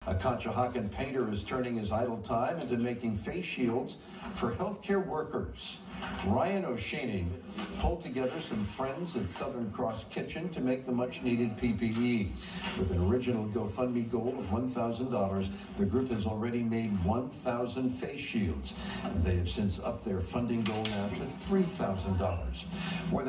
A Conshohocken painter is turning his idle time into making face shields for healthcare workers. Ryan O'Shaney pulled together some friends at Southern Cross Kitchen to make the much-needed PPE. With an original GoFundMe goal of $1,000, the group has already made 1,000 face shields, and they have since upped their funding goal now to $3,000.